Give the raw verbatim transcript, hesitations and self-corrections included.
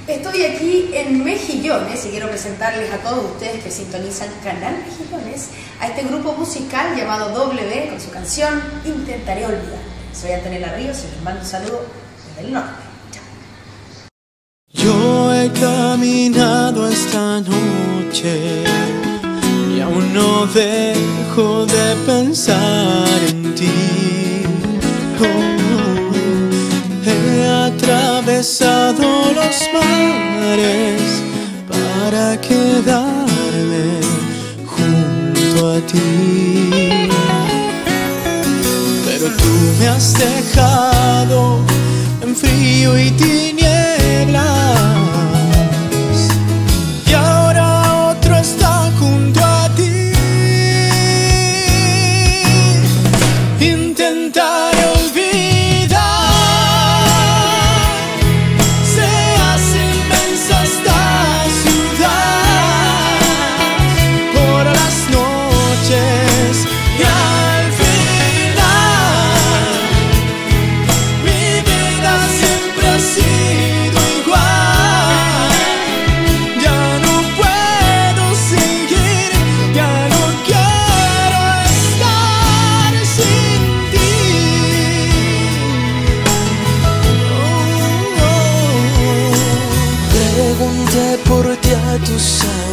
Estoy aquí en Mejillones y quiero presentarles a todos ustedes que sintonizan Canal Mejillones a este grupo musical llamado W con su canción Intentaré Olvidar. Soy Antonella Ríos y les mando un saludo desde el norte. Chao. Yo he caminado esta noche y aún no dejo de pensar en ti. Oh, he atravesado los mares para quedarme junto a ti, pero tú me has dejado en frío y tinieblas, y ahora otro está junto a ti. Intentaré olvidar, se hace inmensa esta ciudad por las noches, y al final mi vida siempre ha sido igual. Ya no puedo seguir, ya no quiero estar sin ti. Oh, oh. Pregunté por ti a tus